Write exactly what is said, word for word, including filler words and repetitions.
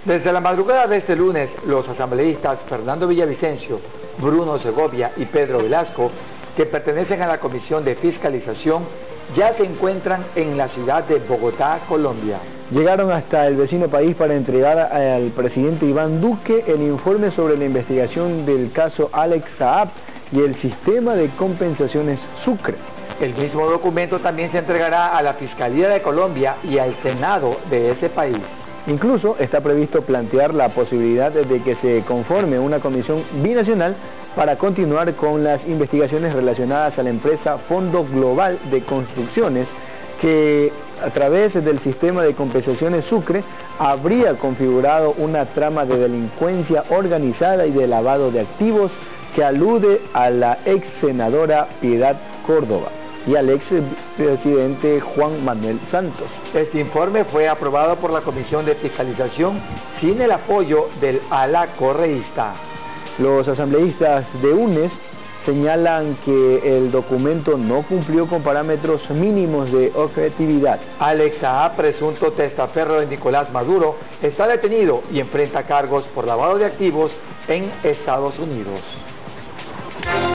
Desde la madrugada de este lunes, los asambleístas Fernando Villavicencio, Bruno Segovia y Pedro Velasco, que pertenecen a la Comisión de Fiscalización, ya se encuentran en la ciudad de Bogotá, Colombia. Llegaron hasta el vecino país para entregar al presidente Iván Duque el informe sobre la investigación del caso Alex Saab y el sistema de compensaciones Sucre. El mismo documento también se entregará a la Fiscalía de Colombia y al Senado de ese país. Incluso está previsto plantear la posibilidad de que se conforme una comisión binacional para continuar con las investigaciones relacionadas a la empresa Fondo Global de Construcciones, que a través del sistema de compensaciones Sucre habría configurado una trama de delincuencia organizada y de lavado de activos que alude a la ex senadora Piedad Córdoba y al ex presidente Juan Manuel Santos. Este informe fue aprobado por la Comisión de Fiscalización sin el apoyo del ala correísta. Los asambleístas de UNES señalan que el documento no cumplió con parámetros mínimos de objetividad. Alex Saab, presunto testaferro de Nicolás Maduro, está detenido y enfrenta cargos por lavado de activos en Estados Unidos.